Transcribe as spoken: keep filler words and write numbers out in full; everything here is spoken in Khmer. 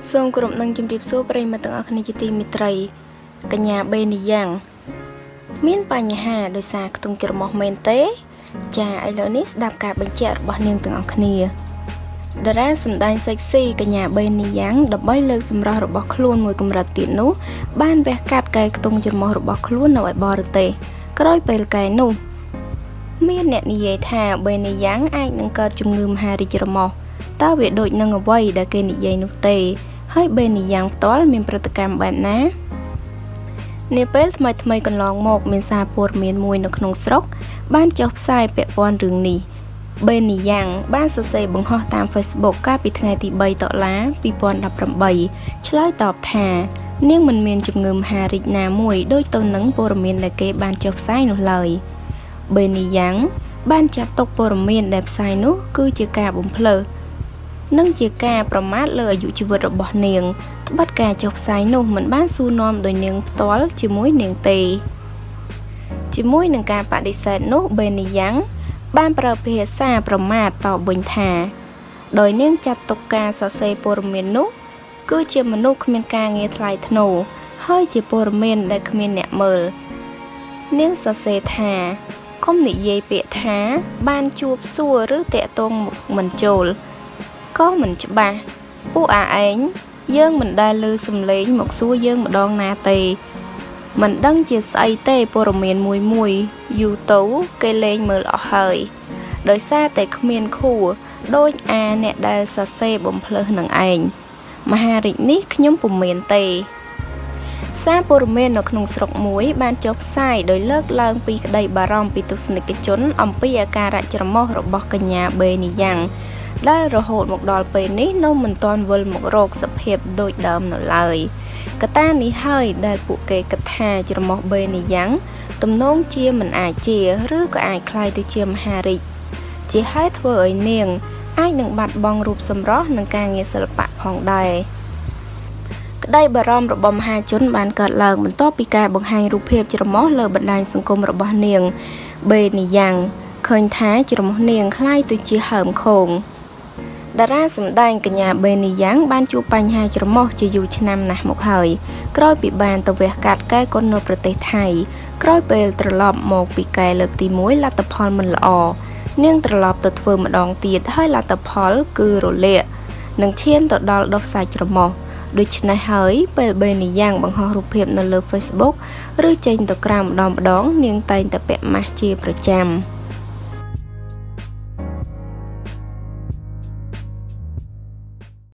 សូមគោរពនឹងជម្រាបសួរប្រិយមិត្តទាំងអស់គ្នាជាទីមេត្រីកញ្ញាបេនីយ៉ាងមានបញ្ហាដោយសារខ្ទង់ច្រមុះមែនទេចាឥឡូវនេះស្ដាប់ការបញ្ជាក់របស់នាងទាំងអស់គ្នាតារាសម្ដែងសេកស៊ីកញ្ញាបេនីយ៉ាងដើម្បីលើកសម្រស់របស់ខ្លួនមួយកម្រិតទៀតនោះបានវះកាត់កែខ្ទង់ច្រមុះរបស់ខ្លួននៅឯបរទេសក្រោយពេលកែនោះមានអ្នកនិយាយថាបេនីយ៉ាងអាចនឹងកើតជំងឺមហារីកច្រមុះតើវាដូចនឹងអ្វីដែលគេនិយាយនោះទេហើយបេនីយ៉ាងផ្ទាល់មានប្រតិកម្មបែបណានាពេលថ្មីថ្មីកន្លងមកមានសារព័ត៌មានមួយនៅក្នុងស្រុកបានចុះផ្សាយពាក់ព័ន្ធរឿងនេះបេនីយ៉ាងបានសរសេរបង្ហោះតាម Facebook កាលពីថ្ងៃទីបីតុលាពីរពាន់ដប់ប្រាំបីឆ្លើយតបថានាងមិនមានជំងឺមហារីកណាមួយដូចទៅនឹងព័ត៌មានដែលគេបានចុះផ្សាយនោះឡើយបេនីយ៉ាងបានចាត់ទុកព័ត៌មានដែលផ្សាយនោះគឺជាការបំភ្លើសនិងជាការប្រមាថលើអាយុជីវិតរបស់នាងត្បិតការចុះផ្សាយនោះមិនបានសួរនាំដោយនាងផ្ទាល់ជាមួយនាងទេជាមួយនឹងការបដិសេធនោះបេនីយ៉ាងបានប្រើភាសាប្រមាថតបវិញថាដោយនាងចាត់ទុកការសរសេរព័ត៌មាននោះគឺជាមនុស្សគ្មានការងារថ្លៃថ្នូរហើយជាព័ត៌មានដែលគ្មានអ្នកមើលនាងសរសេរថាកុំនិយាយពាក្យថាបានជួបសួរឬតាក់ទងមិនចូលក៏មិនច្បាស់ពួកអាឯងយើងមិនដែលឮសំឡេងមកសួរយើងម្ដងណាទេមិនដឹងជាស្អីទេព័ត៌មានមួយមួយយូរទៅគេលេងមើលអស់ហើយដោយសារតែគ្មានខួរដូចអាអ្នកដែលសរសេរបំភ្លើសនឹងឯងមហារាជនេះខ្ញុំពុំមានទេសារព័ត៌មាននៅក្នុងស្រុកមួយបានចុះផ្សាយដោយលើកឡើងពីក្តីបារម្ភពីទស្សនិកជនអំពីអាការៈច្រមុះរបស់កញ្ញាបេនីយ៉ាងដែលរហូតមកដល់ពេលនេះនៅមិនទាន់វិលមករកសភាពដូចដើមនៅឡើយកត្តានេះហើយដែលពួកគេគិតថាច្រមុះបេនីយ៉ាងទំនងជាមិនអាចជាឬក៏អាចคล้ายទៅជាមហារាជជាហេតុធ្វើឲ្យនាងអាចនឹងបាត់បង់រូបសម្រស់និងការងារសិល្បៈផងដែរក្តីបារម្ភរបស់មហាជនបានកើតឡើងបន្ទាប់ពីការបង្ហាញរូបភាពច្រមុះលើបណ្ដាញសង្គមរបស់នាងបេនីយ៉ាងឃើញថាច្រមុះនាងคล้ายទៅជាហើមខូងតារាសម្ដែងកញ្ញាបេនីយ៉ាងបានជួបបញ្ហាច្រមុះជាយូរឆ្នាំណាស់មកហើយក្រោយពីបានទៅវះកាត់កែកុននៅប្រទេសថៃក្រោយពេលត្រឡប់មកពីកែលើកទីមួយលទ្ធផលមិនល្អនាងត្រឡប់ទៅធ្វើម្ដងទៀតហើយលទ្ធផលគឺរលាកនិងឈានទៅដល់ដុសសាច់ច្រមុះដូច្នេះហើយពេលបេនីយ៉ាងបង្ហោះរូបភាពនៅលើ Facebook ឬចេញទៅក្រៅម្ដងម្ដងនាងតែងតែពាក់ម៉ាស់ជាប្រចាំ